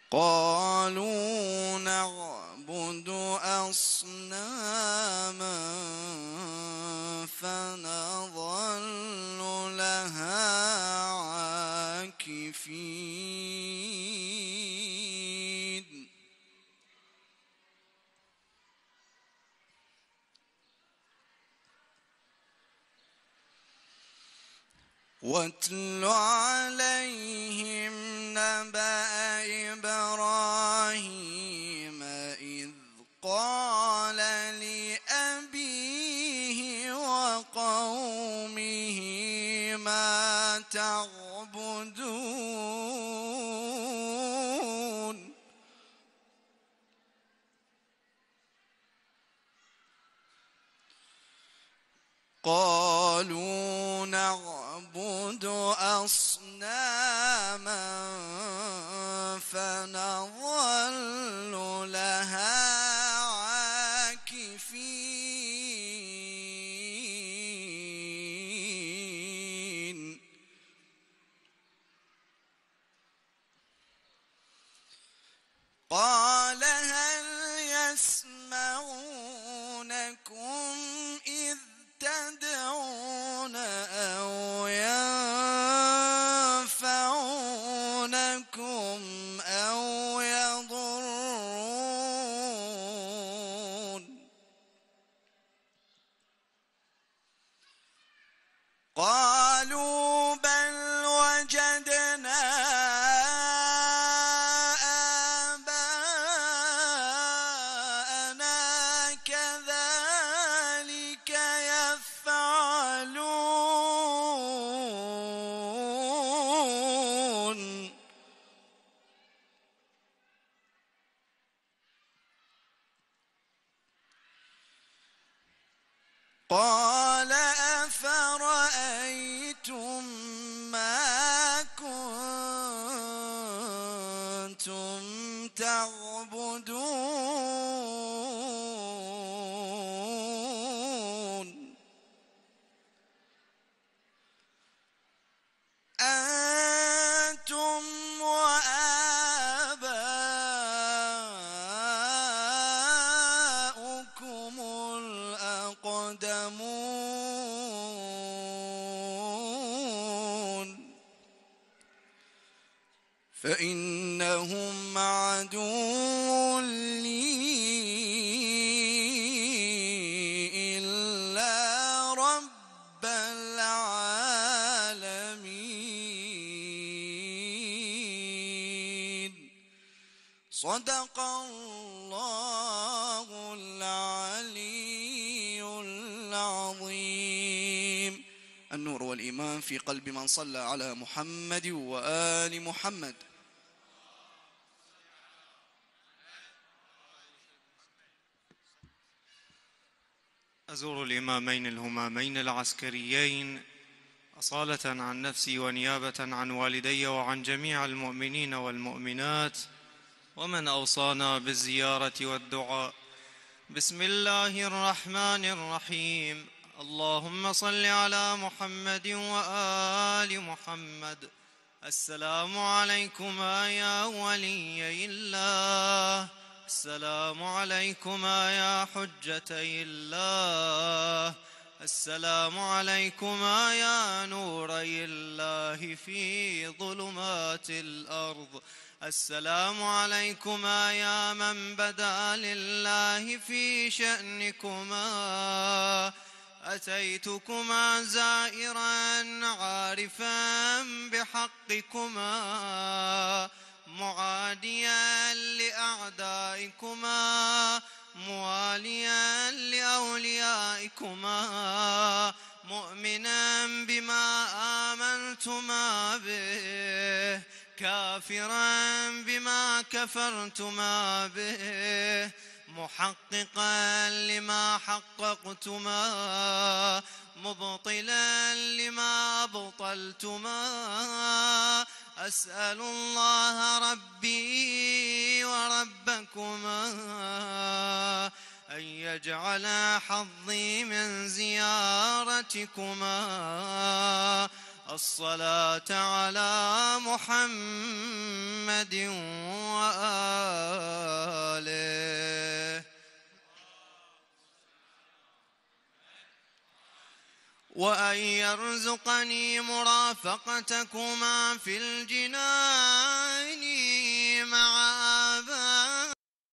قالوا نعبد أصناما فنظل لها عاكفين واتل عليهم نبأ إبراهيم إذ قال لأبيه وقومه ما تعبدون قالوا نعبد أصناما فنظل لها عاكفين قال هل يسمعونكم إذ تدعون أو ينفعونكم أو يضرون قالوا بل وجدنا آباءنا كذلك يفعلون قال أفرأيتم ما كنتم تعبدون أنتم وآباؤكم الأقدمون فإنهم عدو لي إلا رب العالمين صدق الله العلي العظيم. النور والإيمان في قلب من صلى على محمد وآل محمد. أزور الإمامين الهمامين العسكريين أصالة عن نفسي ونيابة عن والدي وعن جميع المؤمنين والمؤمنات ومن أوصانا بالزيارة والدعاء. بسم الله الرحمن الرحيم. اللهم صل على محمد وآل محمد. السلام عليكما يا وليي الله، السلام عليكما يا حجتي الله، السلام عليكما يا نوري الله في ظلمات الأرض، السلام عليكما يا من بدا لله في شأنكما. أتيتكما زائرا عارفا بحقكما، معاديا لأعدائكما، مواليا لأوليائكما، مؤمنا بما آمنتما به، كافرا بما كفرتما به، محققا لما حققتما، مبطلا لما أبطلتما. أسأل الله ربي وربكما أن يجعل حظي من زيارتكما الصلاة على محمد وآله وأن يرزقني مرافقتكما في الجنان مع آبائي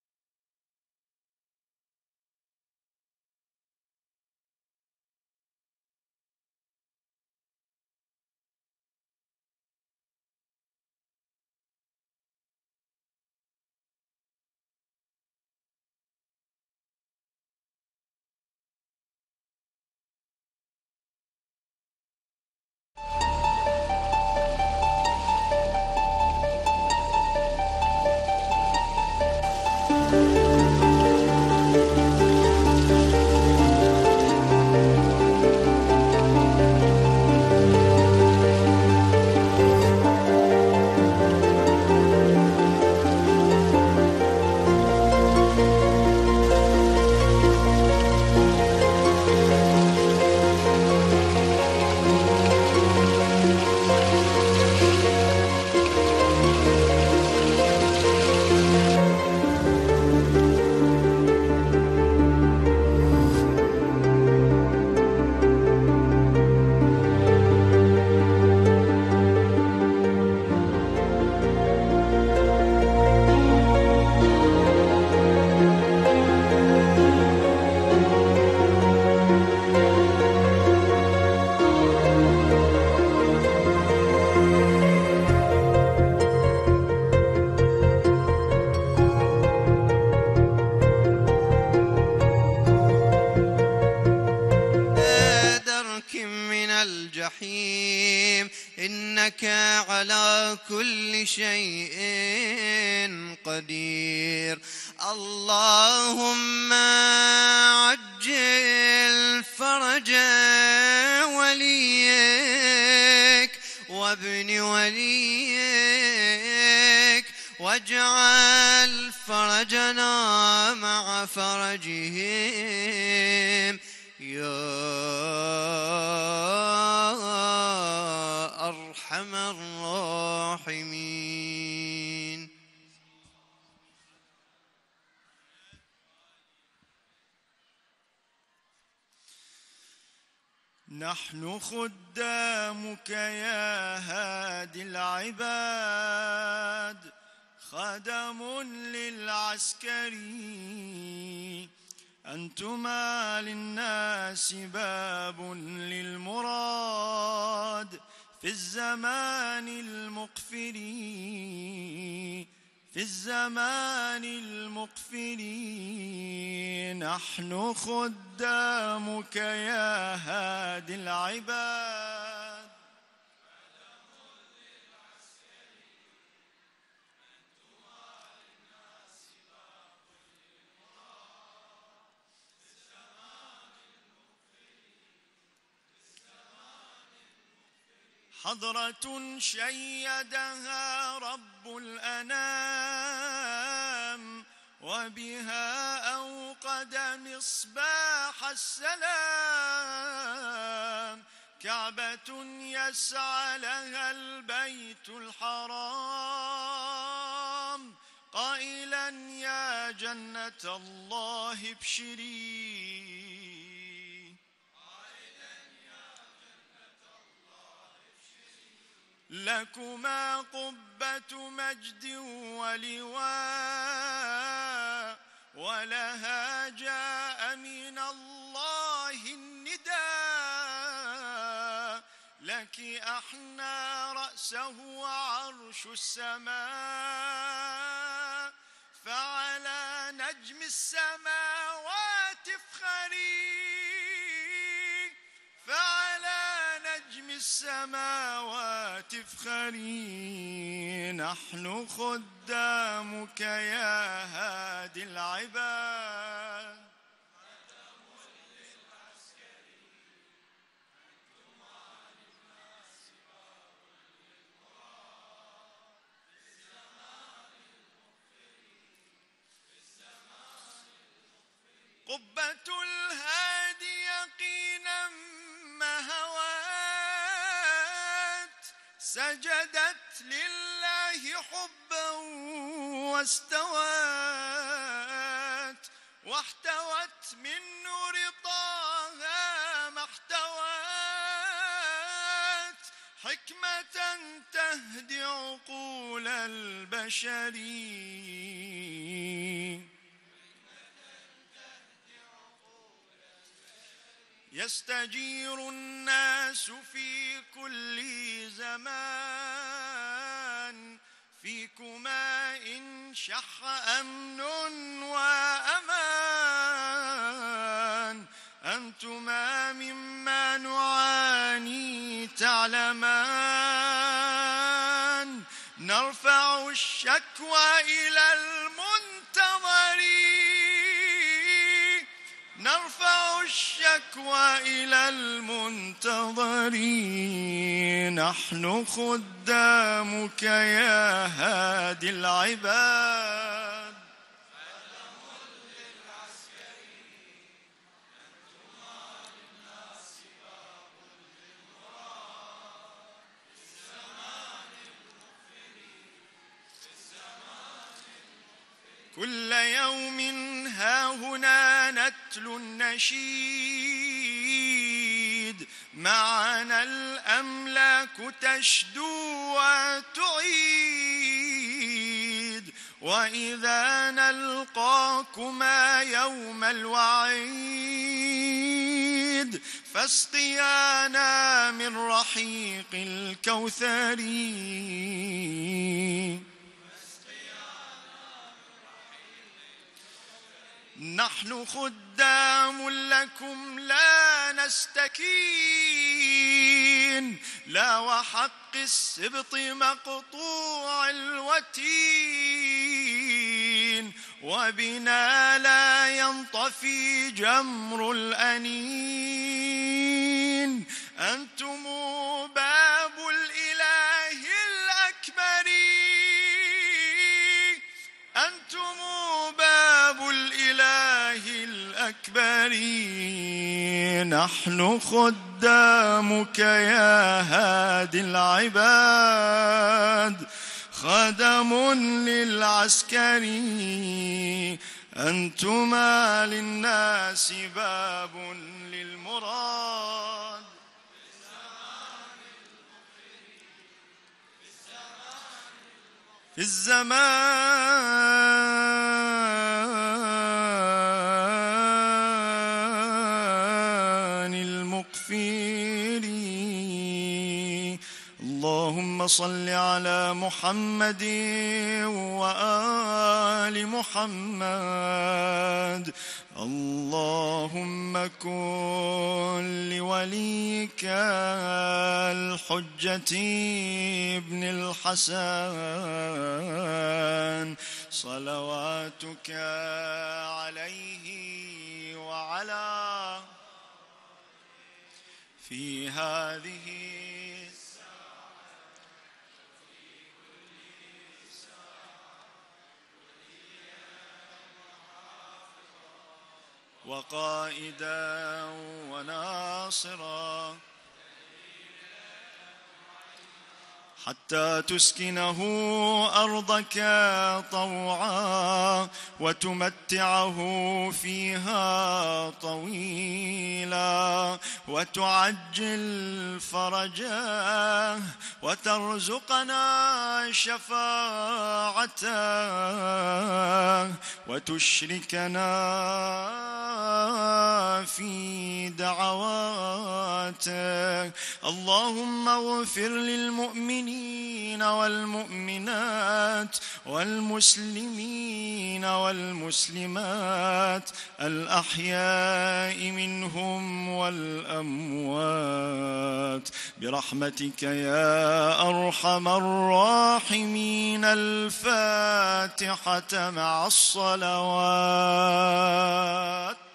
درك من الجحيم إنك على كل شيء قدير. اللهم عجل فرج وليك وابن وليك واجعل فرجنا مع فرجهم يا أرحم الراحمين. نحن خدامك يا هادي العباد، خدم للعسكري، أنتما للناس باب للمراد في الزمان المقفل، في الزمان المقفل. نحن خدامك يا هادي العباد، حضرة شيدها رب الأنام، وبها أوقد مصباح السلام، كعبة يسعى لها البيت الحرام، قائلا يا جنة الله ابشري، لكما قبة مجد ولواء، ولها جاء من الله النداء، لك أحنى رأسه عرش السماء، فعلى نجم السماوات افخري، فعلى نجم السماوات افخري. نحن خدامك يا هادي العباد، قبة الهادي يقينا ما هوى، سجدت لله حبا واحتوت من نور طه ما احتوت، حكمة تهدي عقول البشر. يستجير الناس في كل زمان، فيكما إن شح أمن وأمان، أنتما مما نعاني تعلمان. نرفع الشكوى إلى المنتظر، نرفع الشكوى إلى المنتظر. نحن خدامك يا هادي العباد. كل يوم هاهنا نتلو النشيد، معنا الأملاك تشدو وتعيد، وإذا نلقاكما يوم الوعيد فاسقيانا من رحيق الكوثر. نحن خدام لكم لا نستكين، لا وحق السبط مقطوع الوتين، وبنا لا ينطفي جمر الأنين. أنتم باب الإله الأكبر، أنتم باب الإله الأكبر. نحن خدامك يا هادي العباد، خدم للعسكر. أنتما للناس باب للمراد. في الزمان المقفر. اللهم صل على محمد وآل محمد. اللهم كن لوليك الحجة ابن الحسن صلواتك عليه وعلى في هذه وقائدا وناصرا، حتى تسكنه أرضك طوعا وتمتعه فيها طويلا، وتعجل فرجه وترزقنا شفاعته، وتشركنا في دعواته. اللهم اغفر للمؤمنين والمؤمنات والمسلمين والمسلمات الأحياء منهم والأموات برحمتك يا أرحم الراحمين. الفاتحة مع الصلوات.